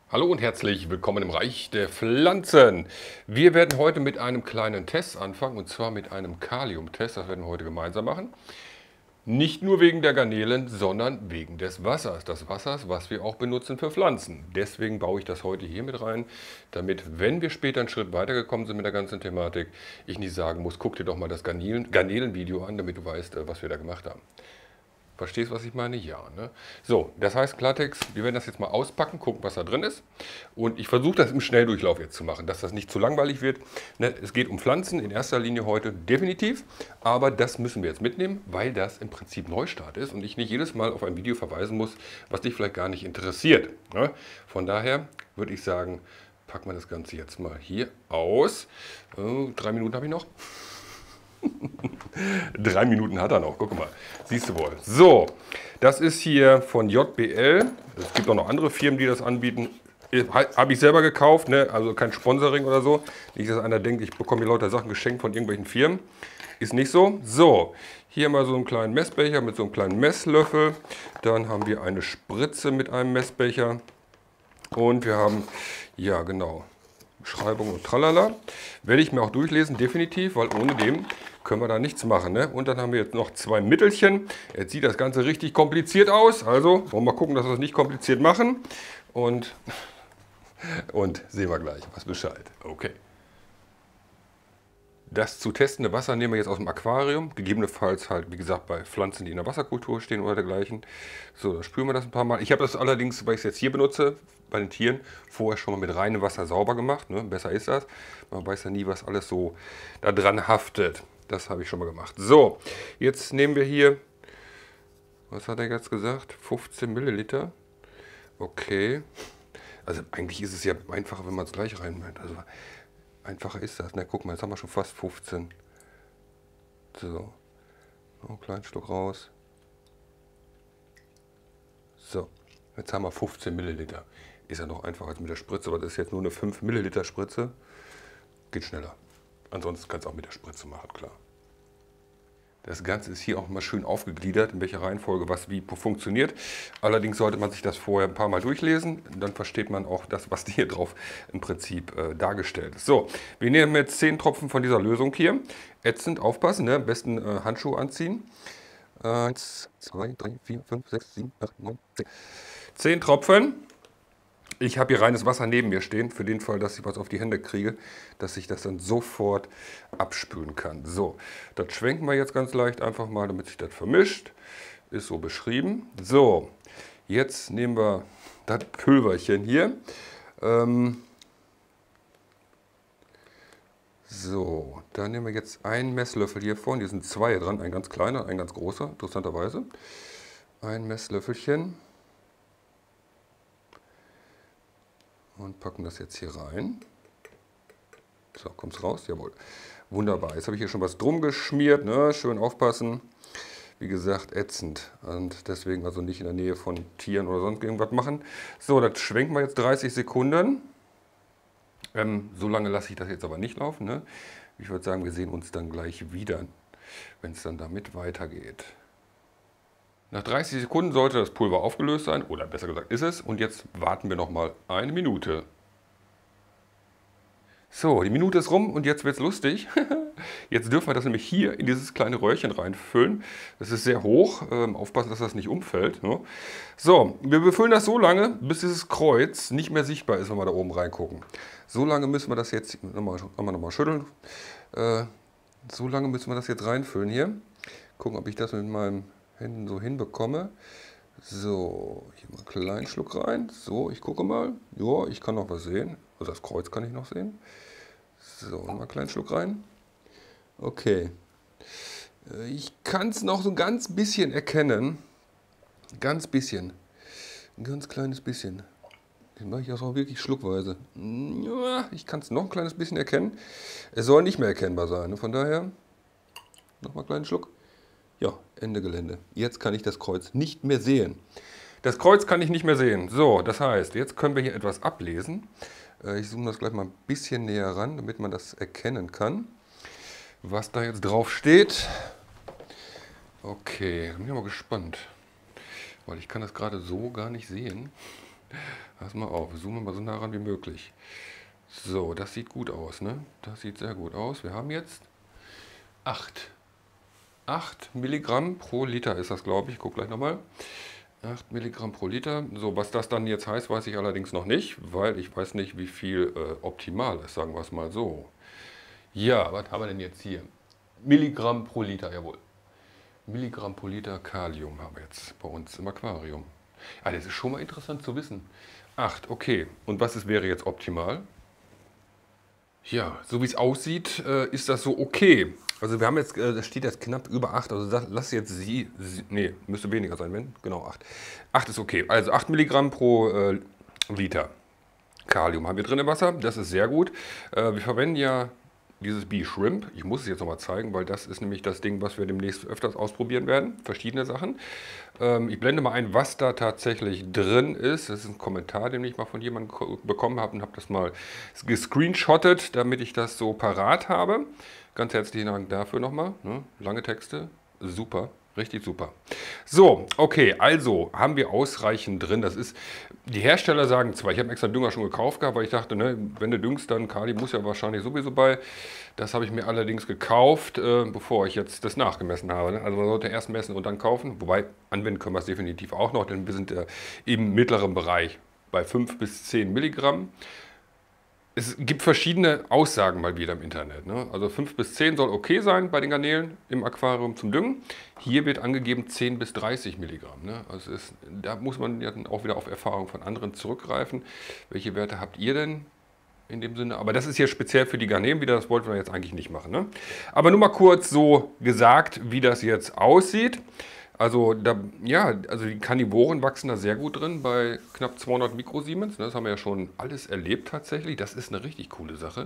Hallo und herzlich willkommen im Reich der Pflanzen. Wir werden heute mit einem kleinen Test anfangen, und zwar mit einem Kaliumtest. Das werden wir heute gemeinsam machen. Nicht nur wegen der Garnelen, sondern wegen des Wassers. Das Wassers, was wir auch benutzen für Pflanzen. Deswegen baue ich das heute hier mit rein, damit, wenn wir später einen Schritt weitergekommen sind mit der ganzen Thematik, ich nicht sagen muss, guck dir doch mal das Garnelenvideo an, damit du weißt, was wir da gemacht haben. Verstehst, was ich meine? Ja. Ne? So, das heißt Klartext, wir werden das jetzt mal auspacken, gucken, was da drin ist. Und ich versuche das im Schnelldurchlauf jetzt zu machen, dass das nicht zu langweilig wird. Ne? Es geht um Pflanzen in erster Linie heute definitiv. Aber das müssen wir jetzt mitnehmen, weil das im Prinzip Neustart ist und ich nicht jedes Mal auf ein Video verweisen muss, was dich vielleicht gar nicht interessiert. Ne? Von daher würde ich sagen, packen wir das Ganze jetzt mal hier aus. 3 Minuten habe ich noch. 3 Minuten hat er noch, guck mal, siehst du wohl. So, das ist hier von JBL. Es gibt auch noch andere Firmen, die das anbieten. Habe ich selber gekauft, ne? Also kein Sponsoring oder so. Nicht, dass einer denkt, ich bekomme hier lauter Sachen geschenkt von irgendwelchen Firmen. Ist nicht so. So, hier mal so einen kleinen Messbecher mit so einem kleinen Messlöffel. Dann haben wir eine Spritze mit einem Messbecher. Und wir haben, ja genau, Beschreibung und tralala. Werde ich mir auch durchlesen, definitiv, weil ohne dem können wir da nichts machen. Ne? Und dann haben wir jetzt noch 2 Mittelchen. Jetzt sieht das Ganze richtig kompliziert aus. Also wollen wir mal gucken, dass wir es nicht kompliziert machen. Und sehen wir gleich, was Bescheid. Okay. Das zu testende Wasser nehmen wir jetzt aus dem Aquarium. Gegebenenfalls halt, wie gesagt, bei Pflanzen, die in der Wasserkultur stehen oder dergleichen. So, dann spüren wir das ein paar Mal. Ich habe das allerdings, weil ich es jetzt hier benutze, bei den Tieren, vorher schon mal mit reinem Wasser sauber gemacht. Ne? Besser ist das. Man weiß ja nie, was alles so da dran haftet. Das habe ich schon mal gemacht. So, jetzt nehmen wir hier, was hat er jetzt gesagt? 15 Milliliter. Okay. Also eigentlich ist es ja einfacher, wenn man es gleich reinmacht. Also einfacher ist das. Na, guck mal, jetzt haben wir schon fast 15. So, noch einen kleinen Schluck raus. So, jetzt haben wir 15 Milliliter. Ist ja noch einfacher als mit der Spritze, aber das ist jetzt nur eine 5 Milliliter Spritze. Geht schneller. Ansonsten kannst du auch mit der Spritze machen, klar. Das Ganze ist hier auch mal schön aufgegliedert, in welcher Reihenfolge was wie funktioniert. Allerdings sollte man sich das vorher ein paar Mal durchlesen. Dann versteht man auch das, was hier drauf im Prinzip dargestellt ist. So, wir nehmen jetzt 10 Tropfen von dieser Lösung hier. Ätzend, aufpassen, ne? Am besten Handschuhe anziehen. 1, 2, 3, 4, 5, 6, 7, 8, 9, 10. 10 Tropfen. Ich habe hier reines Wasser neben mir stehen, für den Fall, dass ich was auf die Hände kriege, dass ich das dann sofort abspülen kann. So, das schwenken wir jetzt ganz leicht einfach mal, damit sich das vermischt. Ist so beschrieben. So, jetzt nehmen wir das Pülverchen hier. So, da nehmen wir jetzt einen Messlöffel hier vorne. Hier sind 2 dran, ein ganz kleiner, ein ganz großer, interessanterweise. Ein Messlöffelchen. Und packen das jetzt hier rein. So, kommt es raus? Jawohl. Wunderbar. Jetzt habe ich hier schon was drum geschmiert. Ne? Schön aufpassen. Wie gesagt, ätzend. Und deswegen also nicht in der Nähe von Tieren oder sonst irgendwas machen. So, das schwenken wir jetzt 30 Sekunden. So lange lasse ich das jetzt aber nicht laufen. Ne? Ich würde sagen, wir sehen uns dann gleich wieder, wenn es dann damit weitergeht. Nach 30 Sekunden sollte das Pulver aufgelöst sein, oder besser gesagt ist es. Und jetzt warten wir noch mal 1 Minute. So, die Minute ist rum und jetzt wird es lustig. Jetzt dürfen wir das nämlich hier in dieses kleine Röhrchen reinfüllen. Das ist sehr hoch. Aufpassen, dass das nicht umfällt. Ne? So, wir befüllen das so lange, bis dieses Kreuz nicht mehr sichtbar ist, wenn wir da oben reingucken. So lange müssen wir das jetzt, nochmal schütteln. So lange müssen wir das jetzt reinfüllen hier. Gucken, ob ich das mit meinen Händen so hinbekomme. So, hier mal einen kleinen Schluck rein. So, ich gucke mal. Ja, ich kann noch was sehen. Also das Kreuz kann ich noch sehen. So, mal einen kleinen Schluck rein. Okay. Ich kann es noch so ein ganz bisschen erkennen. Ganz bisschen. Ein ganz kleines bisschen. Den mache ich auch wirklich schluckweise. Ja, ich kann es noch ein kleines bisschen erkennen. Es soll nicht mehr erkennbar sein. Ne? Von daher, noch mal einen kleinen Schluck. Ja, Ende Gelände. Jetzt kann ich das Kreuz nicht mehr sehen. Das Kreuz kann ich nicht mehr sehen. So, das heißt, jetzt können wir hier etwas ablesen. Ich zoome das gleich mal ein bisschen näher ran, damit man das erkennen kann, was da jetzt drauf steht. Okay, da bin ich mal gespannt, weil ich kann das gerade so gar nicht sehen. Pass mal auf, wir zoomen mal so nah ran wie möglich. So, das sieht gut aus, ne? Das sieht sehr gut aus. Wir haben jetzt 8. 8 Milligramm pro Liter ist das, glaube ich. Ich gucke gleich nochmal. 8 Milligramm pro Liter. So, was das dann jetzt heißt, weiß ich allerdings noch nicht, weil ich weiß nicht, wie viel optimal ist, sagen wir es mal so. Ja, was haben wir denn jetzt hier? Milligramm pro Liter, jawohl. Milligramm pro Liter Kalium haben wir jetzt bei uns im Aquarium. Ah, das ist schon mal interessant zu wissen. 8, okay. Und wäre jetzt optimal? Ja, so wie es aussieht, ist das so okay. Also wir haben jetzt, das steht jetzt knapp über 8, also lass jetzt nee, müsste weniger sein, wenn, genau 8. 8 ist okay, also 8 Milligramm pro Liter Kalium haben wir drin im Wasser, das ist sehr gut. Wir verwenden ja dieses B-Shrimp, ich muss es jetzt nochmal zeigen, weil das ist nämlich das Ding, was wir demnächst öfters ausprobieren werden, verschiedene Sachen. Ich blende mal ein, was da tatsächlich drin ist. Das ist ein Kommentar, den ich mal von jemandem bekommen habe und habe das mal gescreenshottet, damit ich das so parat habe. Ganz herzlichen Dank dafür nochmal. Ne? Lange Texte, super. Richtig super. So, okay, also haben wir ausreichend drin. Das ist, die Hersteller sagen zwar, ich habe extra Dünger schon gekauft gehabt, weil ich dachte, ne, wenn du düngst, dann Kali muss ja wahrscheinlich sowieso bei. Das habe ich mir allerdings gekauft, bevor ich jetzt das nachgemessen habe. Ne? Also man sollte erst messen und dann kaufen. Wobei, anwenden können wir es definitiv auch noch, denn wir sind im mittleren Bereich bei 5 bis 10 Milligramm. Es gibt verschiedene Aussagen mal wieder im Internet. Ne? Also 5 bis 10 soll okay sein bei den Garnelen im Aquarium zum Düngen. Hier wird angegeben 10 bis 30 Milligramm. Ne? Also da muss man ja dann auch wieder auf Erfahrung von anderen zurückgreifen. Welche Werte habt ihr denn in dem Sinne? Aber das ist hier speziell für die Garnelen wieder, das wollten wir jetzt eigentlich nicht machen. Ne? Aber nur mal kurz so gesagt, wie das jetzt aussieht. Also, also die Karnivoren wachsen da sehr gut drin bei knapp 200 Mikrosiemens. Das haben wir ja schon alles erlebt tatsächlich. Das ist eine richtig coole Sache.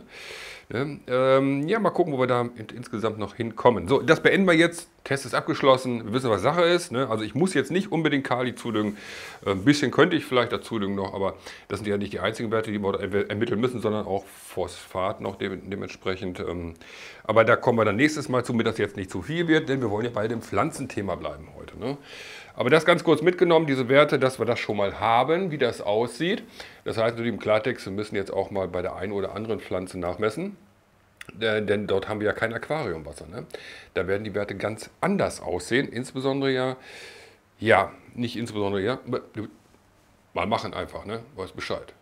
Ja, mal gucken, wo wir da insgesamt noch hinkommen. So, das beenden wir jetzt. Test ist abgeschlossen. Wir wissen, was Sache ist. Ne? Also ich muss jetzt nicht unbedingt Kali zudüngen. Ein bisschen könnte ich vielleicht dazu düngen noch, aber das sind ja nicht die einzigen Werte, die wir ermitteln müssen, sondern auch Phosphat noch dementsprechend. Aber da kommen wir dann nächstes Mal zu, damit das jetzt nicht zu viel wird, denn wir wollen ja bei dem Pflanzenthema bleiben heute. Ne? Aber das ganz kurz mitgenommen, diese Werte, dass wir das schon mal haben, wie das aussieht. Das heißt, im Klartext, wir müssen jetzt auch mal bei der einen oder anderen Pflanze nachmessen. Denn dort haben wir ja kein Aquariumwasser. Ne? Da werden die Werte ganz anders aussehen. Insbesondere nicht insbesondere mal machen einfach, ne? Weiß Bescheid.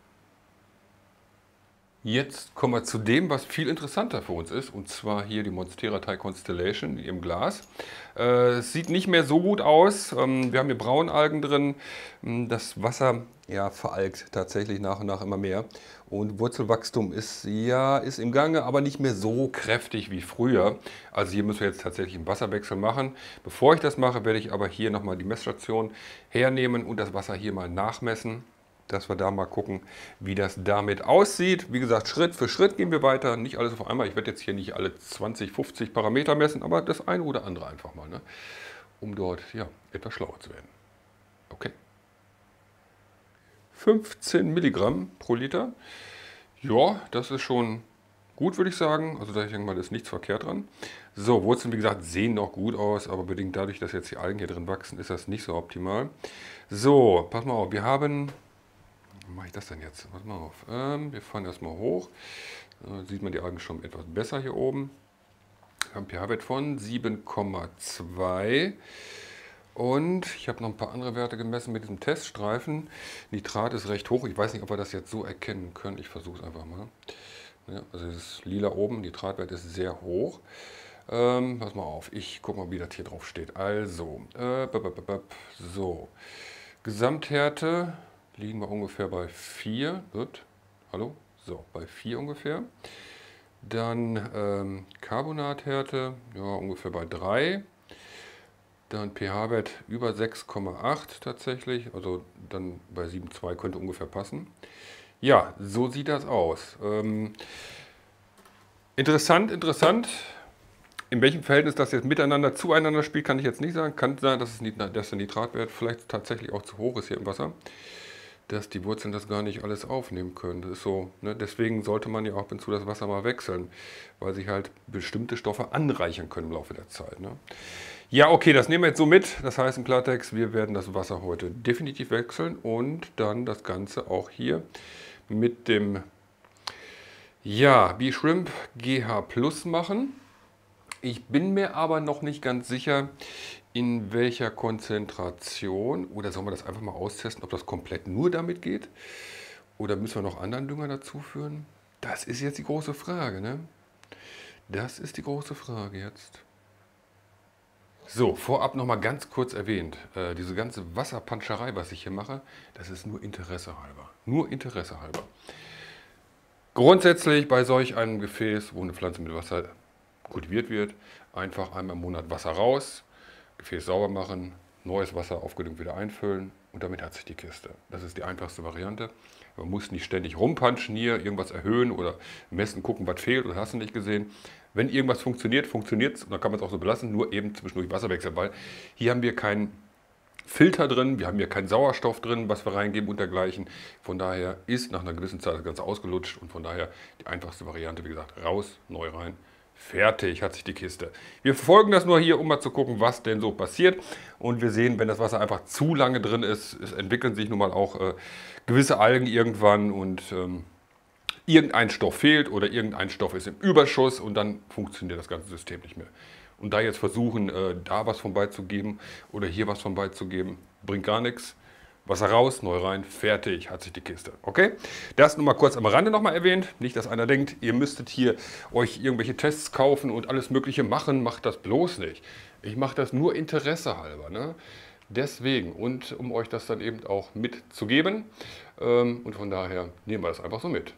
Jetzt kommen wir zu dem, was viel interessanter für uns ist, und zwar hier die Monstera Thai Constellation im Glas. Es sieht nicht mehr so gut aus. Wir haben hier Braunalgen drin. Das Wasser veralgt tatsächlich nach und nach immer mehr. Und Wurzelwachstum ist im Gange, aber nicht mehr so kräftig wie früher. Also hier müssen wir jetzt tatsächlich einen Wasserwechsel machen. Bevor ich das mache, werde ich aber hier nochmal die Messstation hernehmen und das Wasser hier mal nachmessen, dass wir da mal gucken, wie das damit aussieht. Wie gesagt, Schritt für Schritt gehen wir weiter, nicht alles auf einmal. Ich werde jetzt hier nicht alle 20, 50 Parameter messen, aber das eine oder andere einfach mal, ne? Um dort etwas schlauer zu werden. Okay. 15 Milligramm pro Liter. Ja, das ist schon gut, würde ich sagen. Also da ich denke mal, da ist nichts verkehrt dran. So, Wurzeln, wie gesagt, sehen noch gut aus, aber bedingt dadurch, dass jetzt die Algen hier drin wachsen, ist das nicht so optimal. So, pass mal auf, wir haben... Wie mache ich das denn jetzt? Pass mal auf. Wir fahren erstmal hoch. Sieht man die Algen schon etwas besser hier oben. Wir haben pH-Wert von 7,2. Und ich habe noch ein paar andere Werte gemessen mit diesem Teststreifen. Nitrat ist recht hoch. Ich weiß nicht, ob wir das jetzt so erkennen können. Ich versuche es einfach mal. Ja, also das lila oben, Nitratwert ist sehr hoch. Pass mal auf, ich gucke mal, wie das hier drauf steht. Also, so, Gesamthärte liegen wir ungefähr bei 4. Hallo? So, bei 4 ungefähr. Dann Carbonathärte, ungefähr bei 3. Dann pH-Wert über 6,8 tatsächlich, also dann bei 7,2 könnte ungefähr passen. Ja, so sieht das aus. Interessant. In welchem Verhältnis das jetzt miteinander zueinander spielt, kann ich jetzt nicht sagen. Kann sein, dass der Nitratwert vielleicht tatsächlich auch zu hoch ist hier im Wasser. dass die Wurzeln das gar nicht alles aufnehmen können. Das ist so, ne? Deswegen sollte man ja auch ab und zu das Wasser mal wechseln, weil sich halt bestimmte Stoffe anreichern können im Laufe der Zeit. Ne? Ja, okay, das nehmen wir jetzt so mit. Das heißt im Klartext, wir werden das Wasser heute definitiv wechseln und dann das Ganze auch hier mit dem B-Shrimp GH Plus machen. Ich bin mir aber noch nicht ganz sicher, in welcher Konzentration, oder sollen wir das einfach mal austesten, ob das komplett nur damit geht? Oder müssen wir noch anderen Dünger dazu führen? Das ist jetzt die große Frage, ne? Das ist die große Frage jetzt. So, vorab noch mal ganz kurz erwähnt, diese ganze Wasserpanscherei, was ich hier mache, das ist nur Interesse halber. Nur Interesse halber. Grundsätzlich bei solch einem Gefäß, wo eine Pflanze mit Wasser kultiviert wird, einfach einmal im Monat Wasser raus, Gefäß sauber machen, neues Wasser aufgedüngt wieder einfüllen und damit hat sich die Kiste. Das ist die einfachste Variante. Man muss nicht ständig rumpanschen hier, irgendwas erhöhen oder messen, gucken, was fehlt oder hast du nicht gesehen. Wenn irgendwas funktioniert, funktioniert es und dann kann man es auch so belassen, nur eben zwischendurch Wasserwechsel, weil hier haben wir keinen Filter drin, wir haben hier keinen Sauerstoff drin, was wir reingeben und dergleichen. Von daher ist nach einer gewissen Zeit das Ganze ausgelutscht und von daher die einfachste Variante, wie gesagt, raus, neu rein. Fertig hat sich die Kiste. Wir verfolgen das nur hier, um mal zu gucken, was denn so passiert. Und wir sehen, wenn das Wasser einfach zu lange drin ist, es entwickeln sich nun mal auch gewisse Algen irgendwann und irgendein Stoff fehlt oder irgendein Stoff ist im Überschuss und dann funktioniert das ganze System nicht mehr. Und da jetzt versuchen, da was von beizugeben oder hier was von beizugeben, bringt gar nichts. Wasser raus, neu rein, fertig, hat sich die Kiste. Okay? Das nur mal kurz am Rande nochmal erwähnt. Nicht, dass einer denkt, ihr müsstet hier euch irgendwelche Tests kaufen und alles Mögliche machen. Macht das bloß nicht. Ich mache das nur Interesse halber. Ne? Deswegen und um euch das dann eben auch mitzugeben. Und von daher nehmen wir das einfach so mit.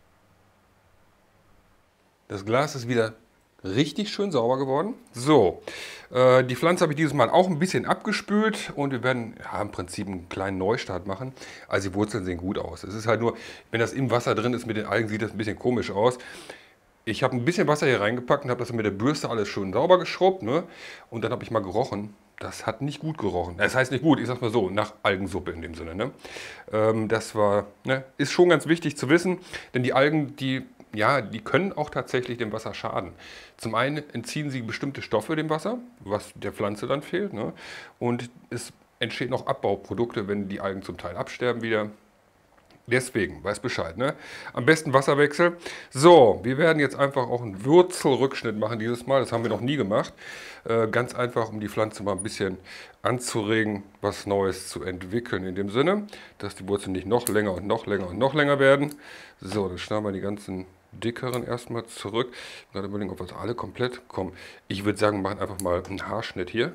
Das Glas ist wieder richtig schön sauber geworden. So, die Pflanze habe ich dieses Mal auch ein bisschen abgespült und wir werden im Prinzip einen kleinen Neustart machen. Also die Wurzeln sehen gut aus. Es ist halt nur, wenn das im Wasser drin ist mit den Algen, sieht das ein bisschen komisch aus. Ich habe ein bisschen Wasser hier reingepackt und habe das mit der Bürste alles schön sauber geschrubbt. Ne? Und dann habe ich mal gerochen. Das hat nicht gut gerochen. Das heißt nicht gut, ich sag mal so, nach Algensuppe in dem Sinne. Ne? Das war, ne, ist schon ganz wichtig zu wissen, denn die Algen, die können auch tatsächlich dem Wasser schaden. Zum einen entziehen sie bestimmte Stoffe dem Wasser, was der Pflanze dann fehlt. Ne? Und es entstehen auch Abbauprodukte, wenn die Algen zum Teil absterben wieder. Deswegen, weiß Bescheid, ne? Am besten Wasserwechsel. So, wir werden jetzt einfach auch einen Wurzelrückschnitt machen dieses Mal. Das haben wir noch nie gemacht. Ganz einfach, um die Pflanze mal ein bisschen anzuregen, was Neues zu entwickeln. In dem Sinne, dass die Wurzeln nicht noch länger und noch länger und noch länger werden. So, dann schneiden wir die ganzen dickeren erstmal zurück. Ich werde überlegen, ob wir alle komplett kommen. Ich würde sagen, wir machen einfach mal einen Haarschnitt hier.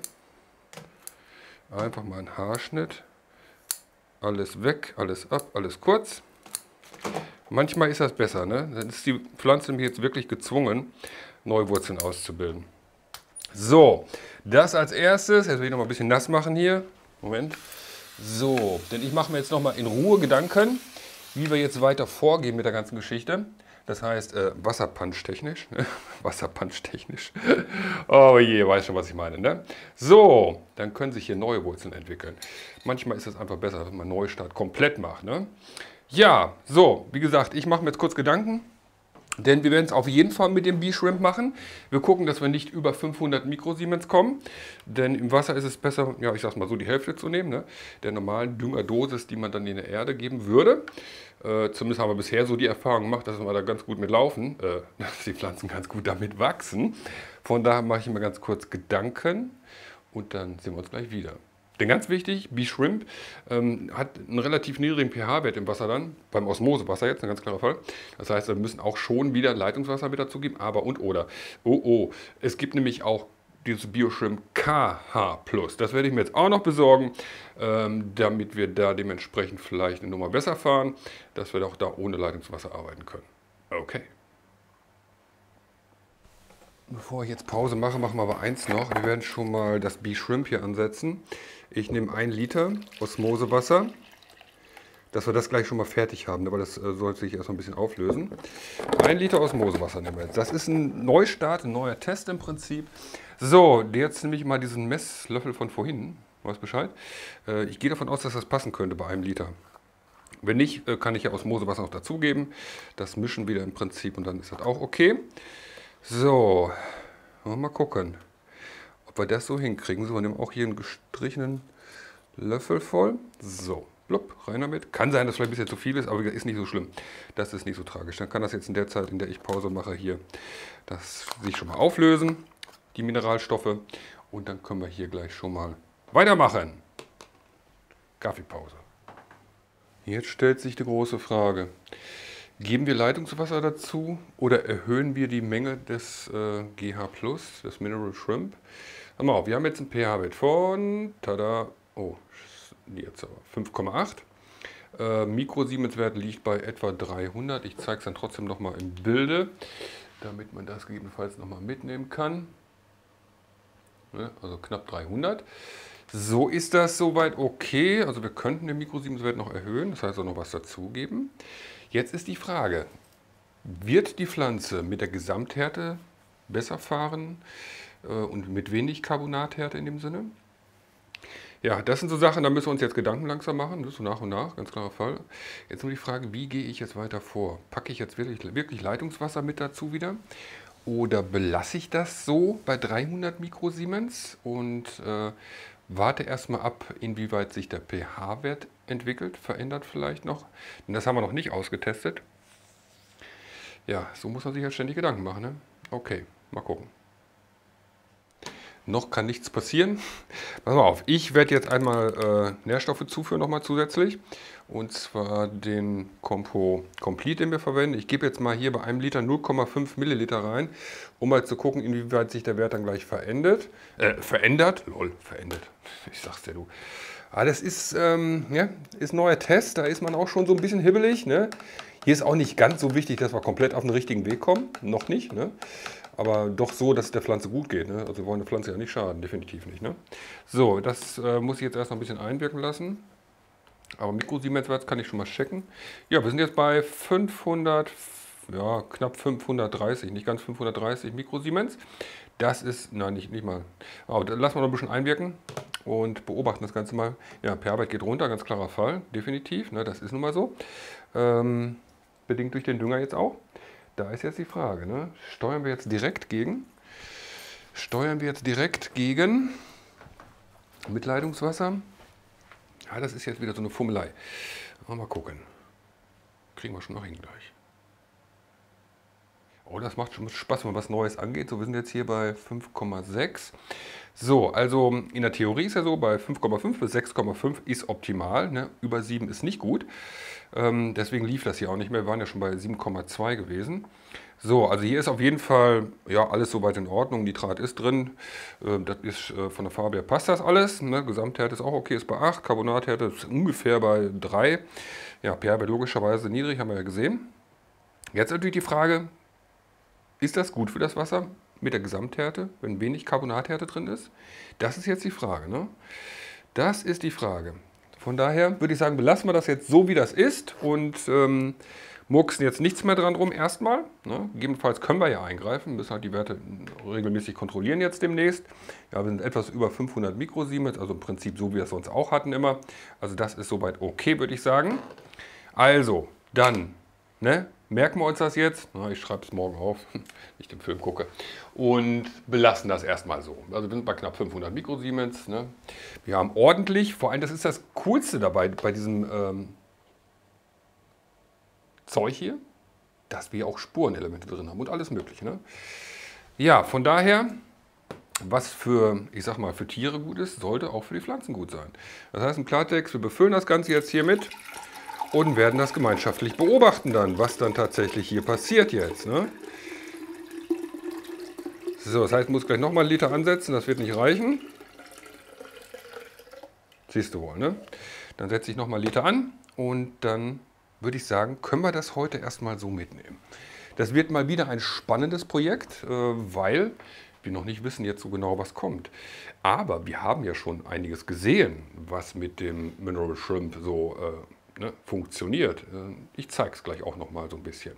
Einfach mal einen Haarschnitt. Alles weg, alles ab, alles kurz. Manchmal ist das besser, ne? Dann ist die Pflanze nämlich jetzt wirklich gezwungen, neue Wurzeln auszubilden. So, das als erstes. Jetzt will ich noch mal ein bisschen nass machen hier. Moment. So, denn ich mache mir jetzt noch mal in Ruhe Gedanken, wie wir jetzt weiter vorgehen mit der ganzen Geschichte. Das heißt, wasserpanschtechnisch. Wasserpanschtechnisch. Oh je, weiß schon, was ich meine. Ne? So, dann können sich hier neue Wurzeln entwickeln. Manchmal ist es einfach besser, wenn man einen Neustart komplett macht. Ne? Ja, so, wie gesagt, ich mache mir jetzt kurz Gedanken. Denn wir werden es auf jeden Fall mit dem B-Shrimp machen. Wir gucken, dass wir nicht über 500 Mikrosiemens kommen. Denn im Wasser ist es besser, ja, ich sag's mal so, die Hälfte zu nehmen, ne? Der normalen Düngerdosis, die man dann in der Erde geben würde. Zumindest haben wir bisher so die Erfahrung gemacht, dass wir da ganz gut mit laufen, dass die Pflanzen ganz gut damit wachsen. Von daher mache ich mir ganz kurz Gedanken und dann sehen wir uns gleich wieder. Denn ganz wichtig, B-Shrimp hat einen relativ niedrigen pH-Wert im Wasser dann, beim Osmosewasser jetzt, ein ganz klarer Fall. Das heißt, wir müssen auch schon wieder Leitungswasser mit dazugeben, aber und oder. Oh, es gibt nämlich auch dieses Bioshrimp KH+. Das werde ich mir jetzt auch noch besorgen, damit wir da dementsprechend vielleicht eine Nummer besser fahren, dass wir auch da ohne Leitungswasser arbeiten können. Okay. Bevor ich jetzt Pause mache, machen wir aber eins noch. Wir werden schon mal das B-Shrimp hier ansetzen. Ich nehme 1 Liter Osmosewasser, dass wir das gleich schon mal fertig haben, aber das sollte sich erst mal ein bisschen auflösen. 1 Liter Osmosewasser nehmen wir jetzt. Das ist ein Neustart, ein neuer Test im Prinzip. So, jetzt nehme ich mal diesen Messlöffel von vorhin. Weißt Bescheid? Ich gehe davon aus, dass das passen könnte bei 1 Liter. Wenn nicht, kann ich ja Osmosewasser noch dazugeben. Das mischen wieder im Prinzip und dann ist das auch okay. So, mal gucken, ob wir das so hinkriegen. So, wir nehmen auch hier einen gestrichenen Löffel voll. So, blub, rein damit. Kann sein, dass vielleicht ein bisschen zu viel ist, aber ist nicht so schlimm. Das ist nicht so tragisch. Dann kann das jetzt in der Zeit, in der ich Pause mache, hier das sich schon mal auflösen, die Mineralstoffe. Und dann können wir hier gleich schon mal weitermachen. Kaffeepause. Jetzt stellt sich die große Frage. Geben wir Leitungswasser dazu oder erhöhen wir die Menge des GH+, des Mineral Shrimp? Hör mal auf, wir haben jetzt einen pH-Wert von, tada, oh, jetzt aber 5,8. Mikrosiemenswert liegt bei etwa 300. Ich zeige es dann trotzdem nochmal im Bilde, damit man das gegebenenfalls nochmal mitnehmen kann. Also knapp 300. So ist das soweit okay. Also wir könnten den Mikrosiemenswert noch erhöhen, das heißt auch noch was dazugeben. Jetzt ist die Frage, wird die Pflanze mit der Gesamthärte besser fahren und mit wenig Carbonathärte in dem Sinne? Ja, das sind so Sachen, da müssen wir uns jetzt Gedanken langsam machen, das ist so nach und nach, ganz klarer Fall. Jetzt nur die Frage, wie gehe ich jetzt weiter vor? Packe ich jetzt wirklich Leitungswasser mit dazu wieder? Oder belasse ich das so bei 300 Mikrosiemens und warte erstmal ab, inwieweit sich der pH-Wert entwickelt, verändert vielleicht noch. Denn das haben wir noch nicht ausgetestet. Ja, so muss man sich halt ständig Gedanken machen. Ne? Okay, mal gucken. Noch kann nichts passieren. Pass mal auf, ich werde jetzt einmal Nährstoffe zuführen nochmal zusätzlich. Und zwar den Compo Complete, den wir verwenden. Ich gebe jetzt mal hier bei einem Liter 0,5 Milliliter rein, um mal zu gucken, inwieweit sich der Wert dann gleich verändert. Verändert? Lol, verändert. Ich sag's dir, du. Aber das ist, ja, ist ein neuer Test, da ist man auch schon so ein bisschen hibbelig. Ne? Hier ist auch nicht ganz so wichtig, dass wir komplett auf den richtigen Weg kommen. Noch nicht. Ne? Aber doch so, dass es der Pflanze gut geht. Ne? Also wir wollen der Pflanze ja nicht schaden, definitiv nicht. Ne? So, das muss ich jetzt erst noch ein bisschen einwirken lassen. Aber Mikrosiemenswert kann ich schon mal checken. Ja, wir sind jetzt bei 500, ja, knapp 530, nicht ganz 530 Mikrosiemens. Das ist, nein, nicht mal. Aber dann lassen wir noch ein bisschen einwirken und beobachten das Ganze mal. Ja, pH-Wert geht runter, ganz klarer Fall, definitiv. Ne, das ist nun mal so. Bedingt durch den Dünger jetzt auch. Da ist jetzt die Frage, ne? Steuern wir jetzt direkt gegen? Steuern wir jetzt direkt gegen mit Leitungswasser? Ja, das ist jetzt wieder so eine Fummelei. Mal gucken. Kriegen wir schon noch hin gleich. Oh, das macht schon Spaß, wenn man was Neues angeht. So, wir sind jetzt hier bei 5,6. So, also in der Theorie ist ja so, bei 5,5 bis 6,5 ist optimal. Ne? Über 7 ist nicht gut. Deswegen lief das hier auch nicht mehr. Wir waren ja schon bei 7,2 gewesen. So, also hier ist auf jeden Fall ja, alles soweit in Ordnung. Nitrat ist drin. Das ist von der Farbe her passt das alles. Ne? Gesamthärte ist auch okay, ist bei 8. Carbonathärte ist ungefähr bei 3. Ja, pH-Wert logischerweise niedrig, haben wir ja gesehen. Jetzt natürlich die Frage, ist das gut für das Wasser mit der Gesamthärte, wenn wenig Carbonathärte drin ist? Das ist jetzt die Frage. Ne? Das ist die Frage. Von daher würde ich sagen, belassen wir das jetzt so, wie das ist und murksen jetzt nichts mehr dran rum erstmal. Ne? Gegebenenfalls können wir ja eingreifen, müssen halt die Werte regelmäßig kontrollieren jetzt demnächst. Ja, wir sind etwas über 500 Mikrosiemens, also im Prinzip so, wie wir es sonst auch hatten immer. Also das ist soweit okay, würde ich sagen. Also, dann, ne? Merken wir uns das jetzt. Na, ich schreibe es morgen auf, nicht im Film gucke. Und belassen das erstmal so. Also wir sind bei knapp 500 Mikrosiemens. Ne? Wir haben ordentlich, vor allem das ist das Coolste dabei bei diesem Zeug hier, dass wir auch Spurenelemente drin haben und alles mögliche. Ne? Ja, von daher, was für, ich sag mal, für Tiere gut ist, sollte auch für die Pflanzen gut sein. Das heißt im Klartext, wir befüllen das Ganze jetzt hier mit und werden das gemeinschaftlich beobachten dann, was dann tatsächlich hier passiert jetzt. Ne? So, das heißt, ich muss gleich nochmal einen Liter ansetzen, das wird nicht reichen. Siehst du wohl, ne? Dann setze ich nochmal einen Liter an und dann würde ich sagen, können wir das heute erstmal so mitnehmen. Das wird mal wieder ein spannendes Projekt, weil wir noch nicht wissen jetzt so genau, was kommt. Aber wir haben ja schon einiges gesehen, was mit dem Mineral Shrimp so ne, funktioniert. Ich zeige es gleich auch nochmal so ein bisschen.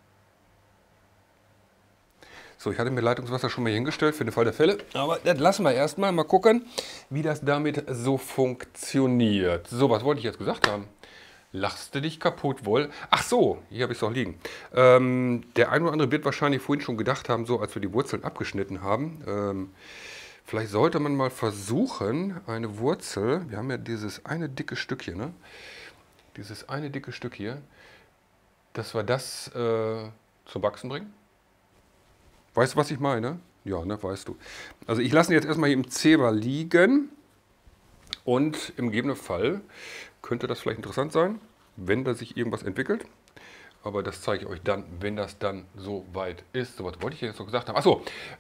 So, ich hatte mir Leitungswasser schon mal hier hingestellt für den Fall der Fälle. Aber das lassen wir erstmal. Mal gucken, wie das damit so funktioniert. So, was wollte ich jetzt gesagt haben? Lachst du dich kaputt wohl? Ach so, hier habe ich es auch liegen. Der ein oder andere wird wahrscheinlich vorhin schon gedacht haben, so als wir die Wurzeln abgeschnitten haben. Vielleicht sollte man mal versuchen, eine Wurzel, wir haben ja dieses eine dicke Stück hier, ne? Dieses eine dicke Stück hier, dass wir das zum Wachsen bringen. Weißt du, was ich meine? Ja, ne, weißt du. Also ich lasse ihn jetzt erstmal hier im Zebra liegen und im gegebenen Fall könnte das vielleicht interessant sein, wenn da sich irgendwas entwickelt. Aber das zeige ich euch dann, wenn das dann so weit ist. So was wollte ich jetzt noch gesagt haben. Achso,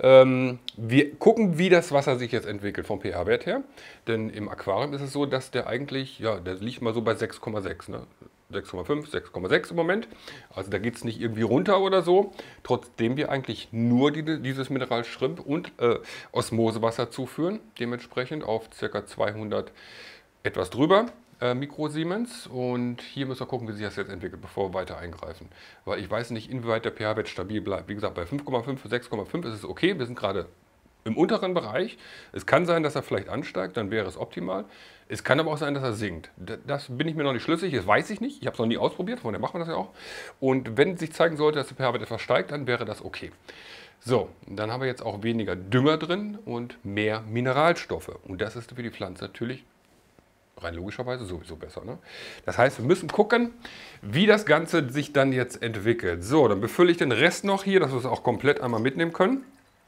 wir gucken, wie das Wasser sich jetzt entwickelt vom pH-Wert her. Denn im Aquarium ist es so, dass der eigentlich, ja, der liegt mal so bei 6,6. Ne? 6,5, 6,6 im Moment. Also da geht es nicht irgendwie runter oder so. Trotzdem wir eigentlich nur dieses Mineral Shrimp und Osmosewasser zuführen. Dementsprechend auf ca. 200 etwas drüber. Mikrosiemens, und hier müssen wir gucken, wie sich das jetzt entwickelt, bevor wir weiter eingreifen. Weil ich weiß nicht, inwieweit der pH-Wert stabil bleibt. Wie gesagt, bei 5,5 bis 6,5 ist es okay. Wir sind gerade im unteren Bereich. Es kann sein, dass er vielleicht ansteigt, dann wäre es optimal. Es kann aber auch sein, dass er sinkt. Das bin ich mir noch nicht schlüssig, das weiß ich nicht. Ich habe es noch nie ausprobiert, von daher machen wir das ja auch. Und wenn sich zeigen sollte, dass der pH-Wert etwas steigt, dann wäre das okay. So, dann haben wir jetzt auch weniger Dünger drin und mehr Mineralstoffe. Und das ist für die Pflanze natürlich rein logischerweise sowieso besser. Ne? Das heißt, wir müssen gucken, wie das Ganze sich dann jetzt entwickelt. So, dann befülle ich den Rest noch hier, dass wir es auch komplett einmal mitnehmen können.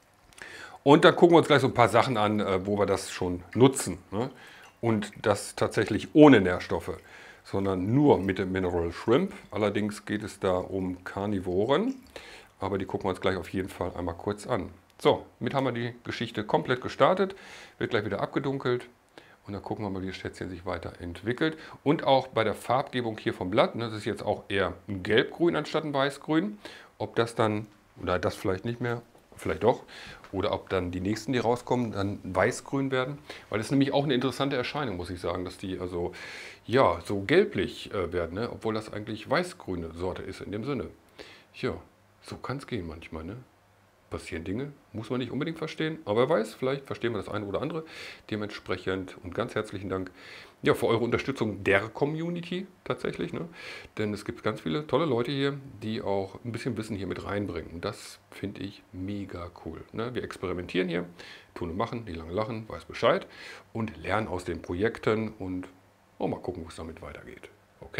Und dann gucken wir uns gleich so ein paar Sachen an, wo wir das schon nutzen. Ne? Und das tatsächlich ohne Nährstoffe, sondern nur mit dem Mineral Shrimp. Allerdings geht es da um Karnivoren. Aber die gucken wir uns gleich auf jeden Fall einmal kurz an. So, mit haben wir die Geschichte komplett gestartet. Wird gleich wieder abgedunkelt. Und dann gucken wir mal, wie das Schätzchen sich weiterentwickelt. Und auch bei der Farbgebung hier vom Blatt, ne, das ist jetzt auch eher ein Gelbgrün anstatt ein Weißgrün. Ob das dann, oder das vielleicht nicht mehr, vielleicht doch, oder ob dann die nächsten, die rauskommen, dann weißgrün werden. Weil das ist nämlich auch eine interessante Erscheinung, muss ich sagen, dass die also ja so gelblich werden, ne? Obwohl das eigentlich weißgrüne Sorte ist in dem Sinne. Ja, so kann es gehen manchmal, ne? Passieren Dinge, muss man nicht unbedingt verstehen, aber wer weiß, vielleicht verstehen wir das eine oder andere. Dementsprechend und ganz herzlichen Dank ja, für eure Unterstützung der Community tatsächlich. Ne? Denn es gibt ganz viele tolle Leute hier, die auch ein bisschen Wissen hier mit reinbringen. Und das finde ich mega cool. Ne? Wir experimentieren hier, tun und machen, die lange lachen, weiß Bescheid und lernen aus den Projekten und mal gucken, wo es damit weitergeht. Okay.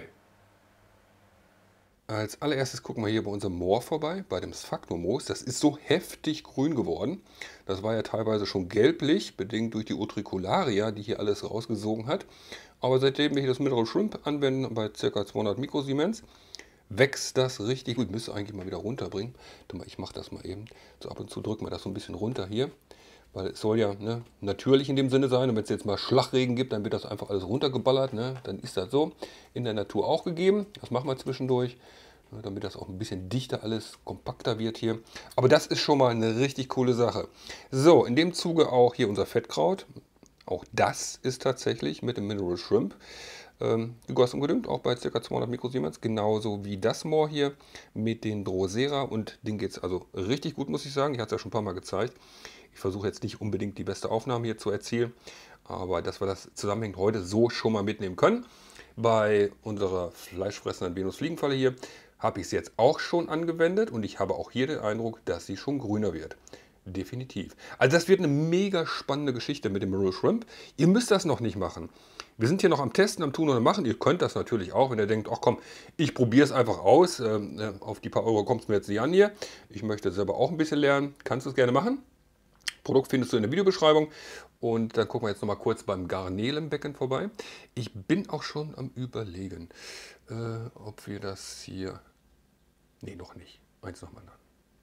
Als allererstes gucken wir hier bei unserem Moor vorbei, bei dem Sphagnum-Moos. Das ist so heftig grün geworden. Das war ja teilweise schon gelblich, bedingt durch die Utricularia, die hier alles rausgesogen hat. Aber seitdem wir hier das Mineral Shrimp anwenden, bei ca. 200 Mikrosiemens, wächst das richtig gut. Müsste eigentlich mal wieder runterbringen. Ich mache das mal eben. So ab und zu drücken wir das so ein bisschen runter hier. Weil es soll ja natürlich in dem Sinne sein. Und wenn es jetzt mal Schlagregen gibt, dann wird das einfach alles runtergeballert. Ne? Dann ist das so in der Natur auch gegeben. Das machen wir zwischendurch, damit das auch ein bisschen dichter alles, kompakter wird hier. Aber das ist schon mal eine richtig coole Sache. So, in dem Zuge auch hier unser Fettkraut. Auch das ist tatsächlich mit dem Mineral Shrimp gegossen und gedüngt, auch bei ca. 200 Mikrosiemens, genauso wie das Moor hier mit den Drosera. Und denen geht es also richtig gut, muss ich sagen. Ich hatte es ja schon ein paar Mal gezeigt. Ich versuche jetzt nicht unbedingt die beste Aufnahme hier zu erzielen, aber dass wir das zusammenhängend heute so schon mal mitnehmen können. Bei unserer fleischfressenden Venusfliegenfalle hier habe ich es jetzt auch schon angewendet und ich habe auch hier den Eindruck, dass sie schon grüner wird. Definitiv. Also das wird eine mega spannende Geschichte mit dem Mineral Shrimp. Ihr müsst das noch nicht machen. Wir sind hier noch am Testen, am Tun und am Machen. Ihr könnt das natürlich auch, wenn ihr denkt, ach komm, ich probiere es einfach aus. Auf die paar Euro kommt es mir jetzt nicht an hier. Ich möchte selber auch ein bisschen lernen. Kannst du es gerne machen. Produkt findest du in der Videobeschreibung. Und dann gucken wir jetzt noch mal kurz beim Garnelenbecken vorbei. Ich bin auch schon am Überlegen, ob wir das hier... Nee, noch nicht. Eins nochmal dann.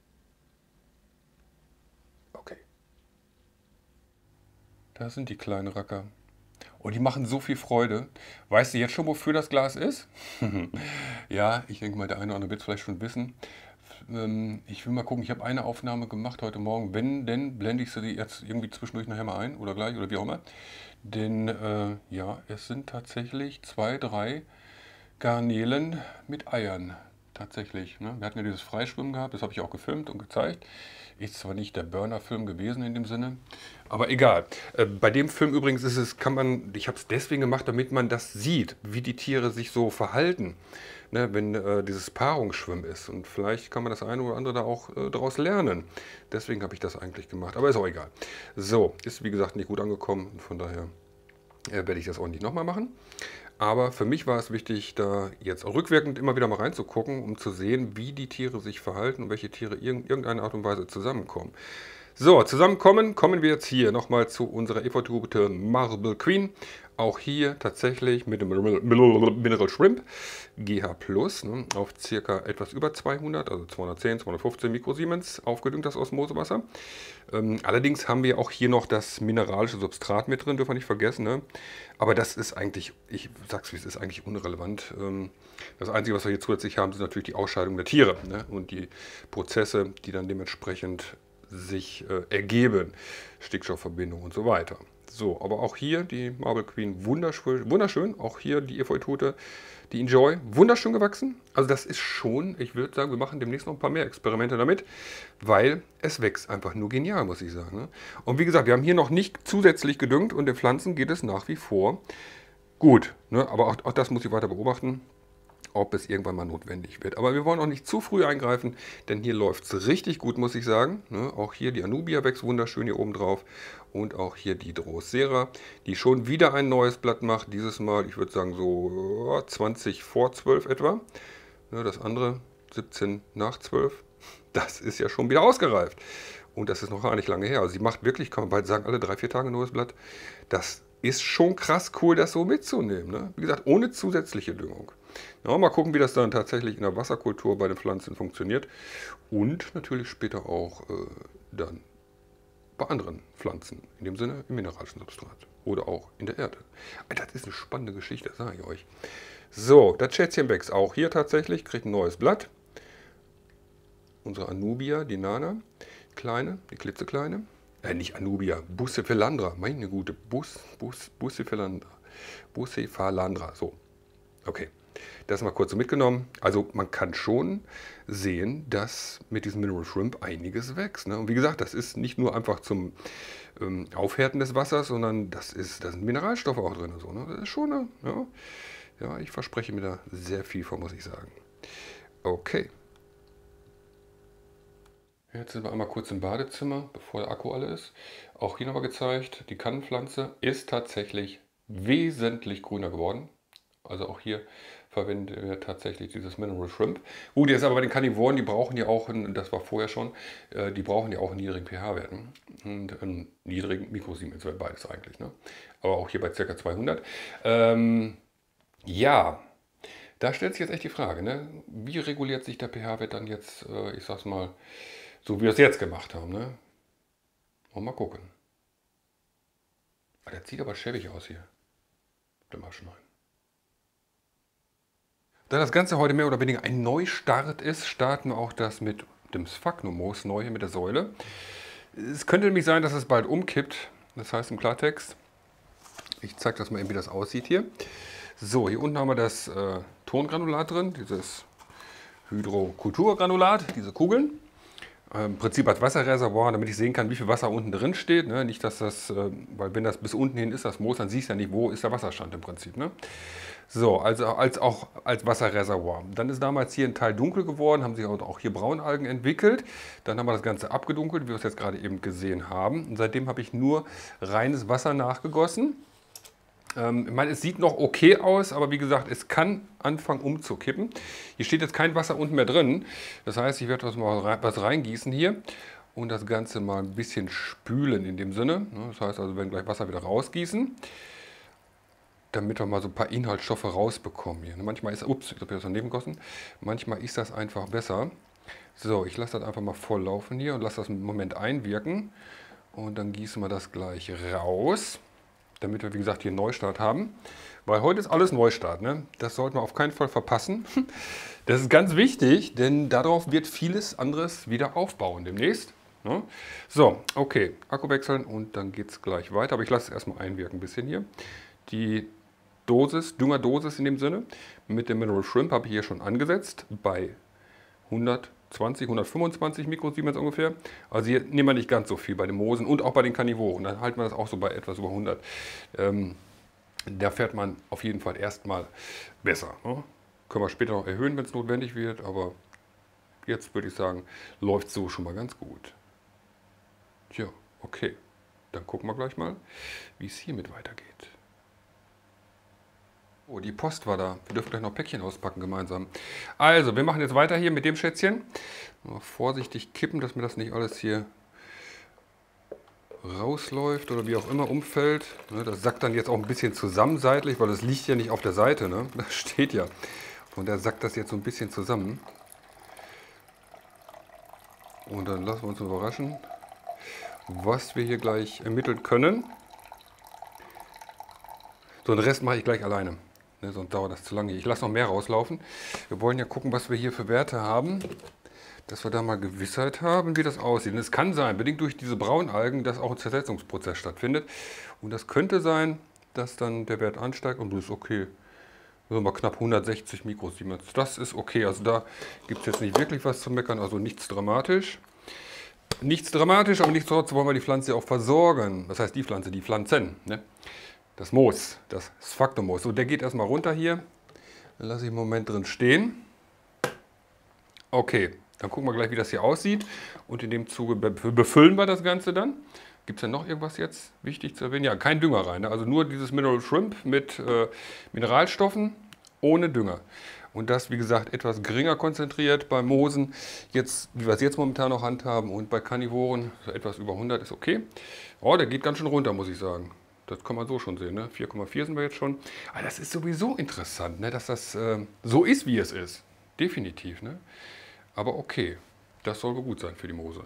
Okay. Da sind die kleinen Racker. Oh, die machen so viel Freude. Weißt du jetzt schon, wofür das Glas ist? Ja, ich denke mal, der eine oder andere wird es vielleicht schon wissen. Ich will mal gucken, ich habe eine Aufnahme gemacht heute Morgen. Wenn, denn blende ich sie jetzt irgendwie zwischendurch nachher mal ein oder gleich oder wie auch immer. Denn ja, es sind tatsächlich 2, 3 Garnelen mit Eiern tatsächlich. Ne? Wir hatten ja dieses Freischwimmen gehabt, das habe ich auch gefilmt und gezeigt. Ist zwar nicht der Burner-Film gewesen in dem Sinne, aber egal. Bei dem Film übrigens ist es, ich habe es deswegen gemacht, damit man das sieht, wie die Tiere sich so verhalten, ne, wenn dieses Paarungsschwimmen ist. Und vielleicht kann man das eine oder andere da auch daraus lernen. Deswegen habe ich das eigentlich gemacht, aber ist auch egal. So, ist wie gesagt nicht gut angekommen und von daher werde ich das auch nicht nochmal machen. Aber für mich war es wichtig, da jetzt auch rückwirkend immer wieder mal reinzugucken, um zu sehen, wie die Tiere sich verhalten und welche Tiere in irgendeiner Art und Weise zusammenkommen. So, kommen wir jetzt hier nochmal zu unserer Efeutute Marble Queen. Auch hier tatsächlich mit dem Mineral Shrimp GH Plus, ne, auf circa etwas über 200, also 210, 215 Mikrosiemens aufgedüngt, das Osmosewasser. Allerdings haben wir auch hier noch das mineralische Substrat mit drin, dürfen wir nicht vergessen. Ne? Aber das ist eigentlich, ich sag's wie es ist, eigentlich unrelevant. Das Einzige, was wir hier zusätzlich haben, sind natürlich die Ausscheidung der Tiere, ne? Und die Prozesse, die dann dementsprechend sich ergeben, Stickstoffverbindung und so weiter. So, aber auch hier die Marble Queen wunderschön, wunderschön. Auch hier die Efeutute, die Enjoy, wunderschön gewachsen. Also das ist schon, ich würde sagen, wir machen demnächst noch ein paar mehr Experimente damit, weil es wächst einfach nur genial, muss ich sagen. Ne? Und wie gesagt, wir haben hier noch nicht zusätzlich gedüngt und den Pflanzen geht es nach wie vor gut. Ne? Aber auch das muss ich weiter beobachten, ob es irgendwann mal notwendig wird. Aber wir wollen auch nicht zu früh eingreifen, denn hier läuft es richtig gut, muss ich sagen. Ne? Auch hier die Anubia wächst wunderschön hier oben drauf. Und auch hier die Drosera, die schon wieder ein neues Blatt macht. Dieses Mal, ich würde sagen, so 20 vor 12 etwa. Ne, das andere 17 nach 12. Das ist ja schon wieder ausgereift. Und das ist noch gar nicht lange her. Also sie macht wirklich, kann man bald sagen, alle 3, 4 Tage ein neues Blatt. Das ist schon krass cool, das so mitzunehmen. Ne? Wie gesagt, ohne zusätzliche Düngung. Ja, mal gucken, wie das dann tatsächlich in der Wasserkultur bei den Pflanzen funktioniert. Und natürlich später auch dann bei anderen Pflanzen. In dem Sinne im mineralischen Substrat. Oder auch in der Erde. Das ist eine spannende Geschichte, sage ich euch. So, das Schätzchen wächst auch hier tatsächlich, kriegt ein neues Blatt. Unsere Anubia, die Nana, kleine, die klitzekleine. Nicht Anubia, Bucephalandra, meine gute, Bucephalandra. Bucephalandra, so. Okay, das mal kurz so mitgenommen. Also man kann schon sehen, dass mit diesem Mineral Shrimp einiges wächst. Ne? Und wie gesagt, das ist nicht nur einfach zum Aufhärten des Wassers, sondern da sind Mineralstoffe auch drin. So, ne? Das ist schon, ne? Ja. Ja, ich verspreche mir da sehr viel von, muss ich sagen. Okay. Jetzt sind wir einmal kurz im Badezimmer, bevor der Akku alle ist. Auch hier nochmal gezeigt, die Kannenpflanze ist tatsächlich wesentlich grüner geworden. Also auch hier verwenden wir tatsächlich dieses Mineral Shrimp. Gut, jetzt aber bei den Karnivoren, die brauchen ja auch, das war vorher schon, die brauchen ja auch einen niedrigen pH-Werten und einen niedrigen Mikrosiemens, beides eigentlich. Ne? Aber auch hier bei ca. 200. Ja, da stellt sich jetzt echt die Frage, ne? Wie reguliert sich der pH-Wert dann jetzt, ich sag's mal, so wie wir es jetzt gemacht haben, ne? Und mal gucken. Der sieht aber schäbig aus hier. Der Maschenwein. Da das Ganze heute mehr oder weniger ein Neustart ist, starten wir auch das mit dem Sphagnummoos neu hier mit der Säule. Es könnte nämlich sein, dass es bald umkippt. Das heißt im Klartext, ich zeige das mal eben, wie das aussieht hier. So, hier unten haben wir das Tongranulat drin, dieses Hydrokulturgranulat, diese Kugeln. Im Prinzip als Wasserreservoir, damit ich sehen kann, wie viel Wasser unten drin steht. Ne? Nicht, dass das, weil wenn das bis unten hin ist, das Moos, dann siehst du ja nicht, wo ist der Wasserstand im Prinzip. Ne? So, also auch als Wasserreservoir. Dann ist damals hier ein Teil dunkel geworden, haben sich auch hier Braunalgen entwickelt. Dann haben wir das Ganze abgedunkelt, wie wir es jetzt gerade eben gesehen haben. Und seitdem habe ich nur reines Wasser nachgegossen. Ich meine, es sieht noch okay aus, aber wie gesagt, es kann anfangen umzukippen. Hier steht jetzt kein Wasser unten mehr drin. Das heißt, ich werde was reingießen hier und das Ganze mal ein bisschen spülen in dem Sinne. Das heißt also, wir werden gleich Wasser wieder rausgießen, damit wir mal so ein paar Inhaltsstoffe rausbekommen hier. Manchmal ist, ups, ich habe das daneben gegossen. Manchmal ist das einfach besser. So, ich lasse das einfach mal voll laufen hier und lasse das einen Moment einwirken. Und dann gießen wir das gleich raus, damit wir, wie gesagt, hier einen Neustart haben. Weil heute ist alles Neustart, ne? Das sollten wir auf keinen Fall verpassen. Das ist ganz wichtig, denn darauf wird vieles anderes wieder aufbauen demnächst. Ne? So, okay, Akku wechseln und dann geht es gleich weiter. Aber ich lasse es erstmal einwirken ein bisschen hier. Die Dosis, Düngerdosis in dem Sinne. Mit dem Mineral Shrimp habe ich hier schon angesetzt bei 120, 125 Mikrosiemens ungefähr. Also hier nehmen wir nicht ganz so viel bei den Moosen und auch bei den Karnivoren. Dann halten wir das auch so bei etwas über 100. Da fährt man auf jeden Fall erstmal besser. Ne? Können wir später noch erhöhen, wenn es notwendig wird, aber jetzt würde ich sagen, läuft so schon mal ganz gut. Tja, okay. Dann gucken wir gleich mal, wie es hiermit weitergeht. Oh, die Post war da. Wir dürfen gleich noch Päckchen auspacken gemeinsam. Also, wir machen jetzt weiter hier mit dem Schätzchen. Mal vorsichtig kippen, dass mir das nicht alles hier rausläuft oder wie auch immer umfällt. Das sackt dann jetzt auch ein bisschen zusammen seitlich, weil das liegt ja nicht auf der Seite. Ne? Das steht ja. Und da sackt das jetzt so ein bisschen zusammen. Und dann lassen wir uns überraschen, was wir hier gleich ermitteln können. So, den Rest mache ich gleich alleine. Ne, sonst dauert das zu lange. Ich lasse noch mehr rauslaufen. Wir wollen ja gucken, was wir hier für Werte haben. Dass wir da mal Gewissheit haben, wie das aussieht. Und es kann sein, bedingt durch diese Braunalgen, dass auch ein Zersetzungsprozess stattfindet. Und das könnte sein, dass dann der Wert ansteigt und das ist okay. Also mal knapp 160 Mikrosiemens. Das ist okay. Also da gibt es jetzt nicht wirklich was zu meckern. Also nichts dramatisch. Nichts dramatisch, aber nichtsdestotrotz wollen wir die Pflanze auch versorgen. Das heißt die Pflanze, die Pflanzen. Ne? Das Moos, das Sphagnomoos. So, der geht erstmal runter hier. Dann lasse ich einen Moment drin stehen. Okay, dann gucken wir gleich, wie das hier aussieht. Und in dem Zuge befüllen wir das Ganze dann. Gibt es denn noch irgendwas jetzt wichtig zu erwähnen? Ja, kein Dünger rein. Ne? Also nur dieses Mineral Shrimp mit Mineralstoffen ohne Dünger. Und das, wie gesagt, etwas geringer konzentriert bei Moosen, jetzt, wie wir es jetzt momentan noch handhaben. Und bei Karnivoren so etwas über 100 ist okay. Oh, der geht ganz schön runter, muss ich sagen. Das kann man so schon sehen. Ne? 4,4 sind wir jetzt schon. Aber das ist sowieso interessant, ne? Dass das so ist, wie es ist. Definitiv. Ne? Aber okay, das soll wohl gut sein für die Moose.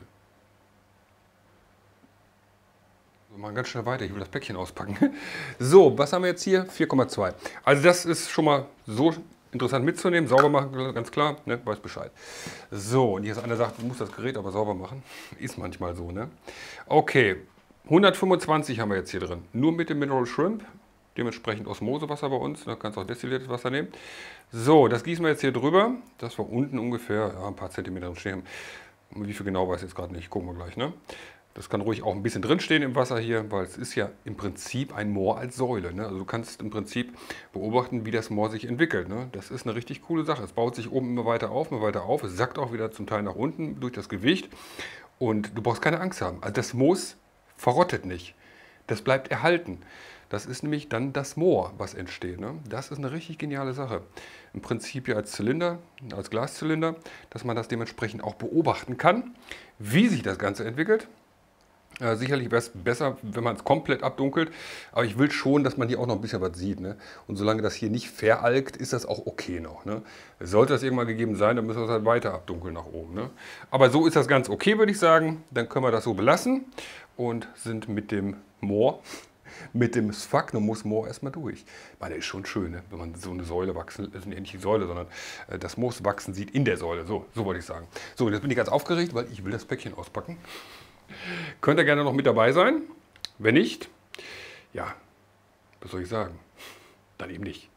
Wir machen ganz schnell weiter. Ich will das Päckchen auspacken. So, was haben wir jetzt hier? 4,2. Also das ist schon mal so interessant mitzunehmen. Sauber machen, ganz klar. Ne? Weiß Bescheid. So, und hier ist einer, sagt, du musst das Gerät aber sauber machen. Ist manchmal so. Ne? Okay, 125 haben wir jetzt hier drin. Nur mit dem Mineral Shrimp. Dementsprechend Osmosewasser bei uns. Da kannst du auch destilliertes Wasser nehmen. So, das gießen wir jetzt hier drüber. Dass wir unten ungefähr ein paar Zentimeter drin stehen. Wie viel genau weiß ich jetzt gerade nicht. Gucken wir gleich. Ne? Das kann ruhig auch ein bisschen drin stehen im Wasser hier, weil es ist ja im Prinzip ein Moor als Säule. Ne? Also du kannst im Prinzip beobachten, wie das Moor sich entwickelt. Ne? Das ist eine richtig coole Sache. Es baut sich oben immer weiter auf, immer weiter auf. Es sackt auch wieder zum Teil nach unten durch das Gewicht. Und du brauchst keine Angst haben. Also das Moos verrottet nicht. Das bleibt erhalten. Das ist nämlich dann das Moor, was entsteht. Ne? Das ist eine richtig geniale Sache. Im Prinzip ja als Zylinder, als Glaszylinder, dass man das dementsprechend auch beobachten kann, wie sich das Ganze entwickelt. Sicherlich wäre es besser, wenn man es komplett abdunkelt, aber ich will schon, dass man hier auch noch ein bisschen was sieht. Ne? Und solange das hier nicht veralgt, ist das auch okay noch. Ne? Sollte das irgendwann gegeben sein, dann müssen wir es halt weiter abdunkeln nach oben. Ne? Aber so ist das ganz okay, würde ich sagen. Dann können wir das so belassen und sind mit dem Moor, mit dem Sphagnum-Moor erstmal durch. Ich meine, ist schon schön, ne? Wenn man so eine Säule wachsen, also nicht die Säule, sondern das Moos wachsen sieht in der Säule. So wollte ich sagen. So, jetzt bin ich ganz aufgeregt, weil ich will das Päckchen auspacken. Könnt ihr gerne noch mit dabei sein. Wenn nicht, ja, was soll ich sagen? Dann eben nicht.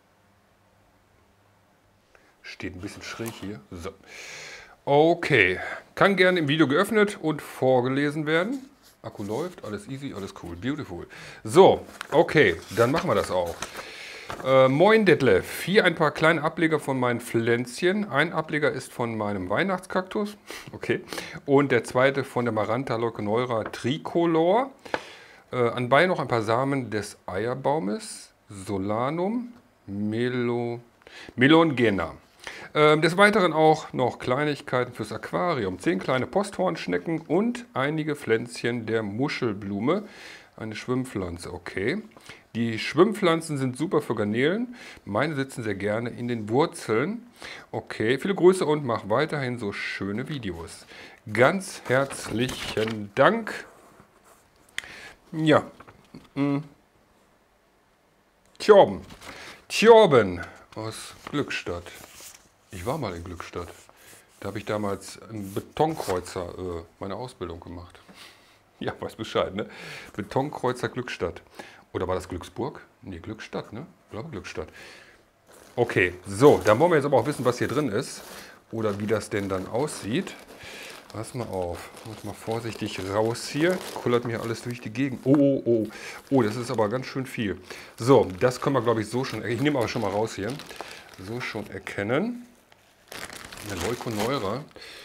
Steht ein bisschen schräg hier. So. Okay, kann gerne im Video geöffnet und vorgelesen werden. Akku läuft, alles easy, alles cool, beautiful. So, okay, dann machen wir das auch. Moin Detlef, hier ein paar kleine Ableger von meinen Pflänzchen. Ein Ableger ist von meinem Weihnachtskaktus, okay, und der zweite von der Maranta leuconeura tricolor. Anbei noch ein paar Samen des Eierbaumes, Solanum melongena. Des Weiteren auch noch Kleinigkeiten fürs Aquarium. 10 kleine Posthornschnecken und einige Pflänzchen der Muschelblume. Eine Schwimmpflanze, okay. Die Schwimmpflanzen sind super für Garnelen. Meine sitzen sehr gerne in den Wurzeln. Okay, viele Grüße und mach weiterhin so schöne Videos. Ganz herzlichen Dank. Ja. Tjorben aus Glückstadt. Ich war mal in Glückstadt. Da habe ich damals im Betonkreuzer meine Ausbildung gemacht. Ja, weiß Bescheid, ne? Betonkreuzer Glückstadt. Oder war das Glücksburg? Nee, Glückstadt, ne? Ich glaube Glückstadt. Okay, so, dann wollen wir jetzt aber auch wissen, was hier drin ist. Oder wie das denn dann aussieht. Pass mal auf. Muss mal vorsichtig raus hier. Kullert mir alles durch die Gegend. Oh, oh, oh. Oh, das ist aber ganz schön viel. So, das können wir, glaube ich, so schon. Ich nehme aber schon mal raus hier. So schon erkennen. Eine Leuconeura.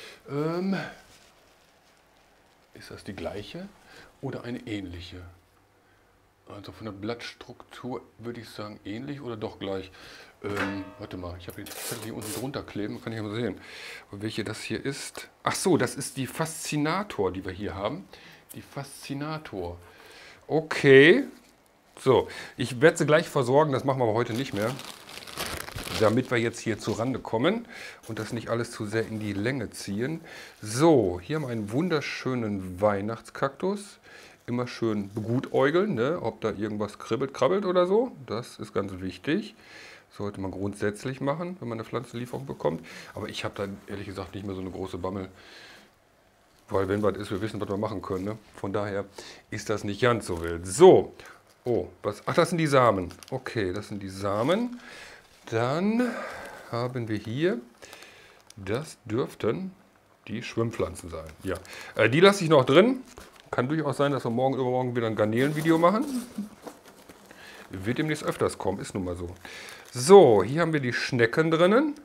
Ist das die gleiche oder eine ähnliche? Also von der Blattstruktur würde ich sagen ähnlich oder doch gleich. Warte mal, ich habe den Zettel hier unten drunter kleben, kann ich mal sehen, welche das hier ist. Ach so, das ist die Faszinator, die wir hier haben. Die Faszinator. Okay. So, ich werde sie gleich versorgen, das machen wir aber heute nicht mehr. Damit wir jetzt hier zur Rande kommen und das nicht alles zu sehr in die Länge ziehen. So, hier haben wir einen wunderschönen Weihnachtskaktus. Immer schön begutäugeln, ne? Ob da irgendwas kribbelt, krabbelt oder so. Das ist ganz wichtig. Sollte man grundsätzlich machen, wenn man eine Pflanzenlieferung bekommt. Aber ich habe da ehrlich gesagt nicht mehr so eine große Bammel. Weil wenn was ist, wir wissen, was wir machen können. Ne? Von daher ist das nicht ganz so wild. So, oh, was? Ach, das sind die Samen. Okay, das sind die Samen. Dann haben wir hier, das dürften die Schwimmpflanzen sein. Ja, die lasse ich noch drin. Kann durchaus sein, dass wir morgen übermorgen wieder ein Garnelenvideo machen. Wird demnächst öfters kommen, ist nun mal so. So, hier haben wir die Schnecken drinnen.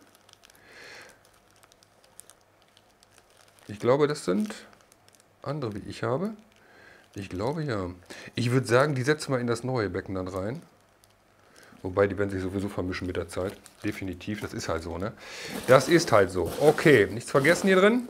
Ich glaube, das sind andere, wie ich habe. Ich glaube, ja. Ich würde sagen, die setzen wir in das neue Becken dann rein. Wobei, die werden sich sowieso vermischen mit der Zeit. Definitiv, das ist halt so, ne? Das ist halt so. Okay, nichts vergessen hier drin.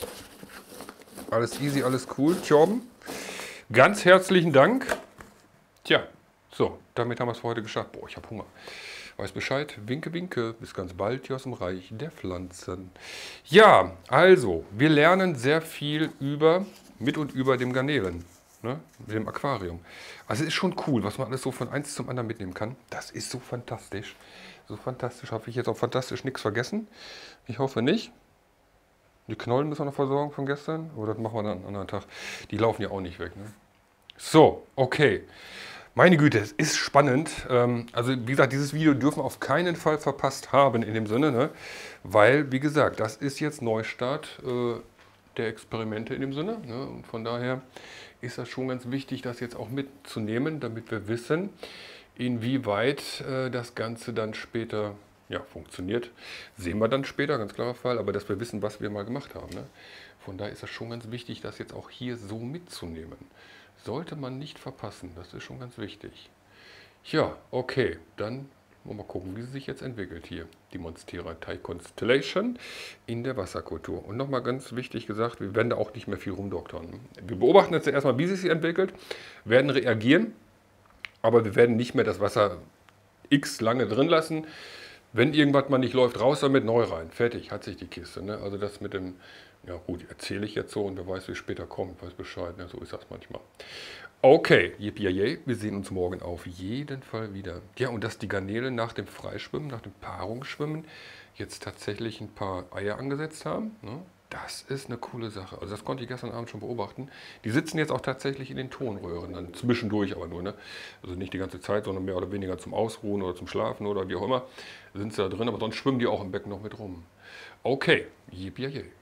Alles easy, alles cool. Tjorben, ganz herzlichen Dank. Tja, so, damit haben wir es für heute geschafft. Boah, ich habe Hunger. Weiß Bescheid. Winke, winke. Bis ganz bald hier aus dem Reich der Pflanzen. Ja, also, wir lernen sehr viel mit und über dem Garnelen. Ne, mit dem Aquarium. Also es ist schon cool, was man alles so von eins zum anderen mitnehmen kann. Das ist so fantastisch. So fantastisch. Habe ich jetzt auch fantastisch nichts vergessen? Ich hoffe nicht. Die Knollen müssen wir noch versorgen von gestern. Oder das machen wir dann einen anderen Tag. Die laufen ja auch nicht weg. Ne? So, okay. Meine Güte, es ist spannend. Also wie gesagt, dieses Video dürfen wir auf keinen Fall verpasst haben in dem Sinne. Ne? Weil, wie gesagt, das ist jetzt Neustart der Experimente in dem Sinne. Ne? Und von daher ist das schon ganz wichtig, das jetzt auch mitzunehmen, damit wir wissen, inwieweit das Ganze dann später funktioniert. Sehen wir dann später, ganz klarer Fall, aber dass wir wissen, was wir mal gemacht haben. Ne? Von daher ist das schon ganz wichtig, das jetzt auch hier so mitzunehmen. Sollte man nicht verpassen, das ist schon ganz wichtig. Ja, okay, dann wollen wir mal gucken, wie sie sich jetzt entwickelt hier, die Monstera Thai Constellation in der Wasserkultur. Und nochmal ganz wichtig gesagt, wir werden da auch nicht mehr viel rumdoktern. Wir beobachten jetzt erstmal, wie sie sich entwickelt, werden reagieren, aber wir werden nicht mehr das Wasser x lange drin lassen. Wenn irgendwas mal nicht läuft, raus damit, neu rein. Fertig, hat sich die Kiste. Ne? Also das mit dem, ja gut, erzähle ich jetzt so und wer weiß, wie es später kommt, weiß Bescheid. Ne? So ist das manchmal. Okay, yippie, wir sehen uns morgen auf jeden Fall wieder. Ja, und dass die Garnelen nach dem Freischwimmen, nach dem Paarungsschwimmen jetzt tatsächlich ein paar Eier angesetzt haben, ne? Das ist eine coole Sache. Also das konnte ich gestern Abend schon beobachten. Die sitzen jetzt auch tatsächlich in den Tonröhren, dann zwischendurch aber nur. Ne? Also nicht die ganze Zeit, sondern mehr oder weniger zum Ausruhen oder zum Schlafen oder wie auch immer sind sie da drin. Aber sonst schwimmen die auch im Becken noch mit rum. Okay, yippie.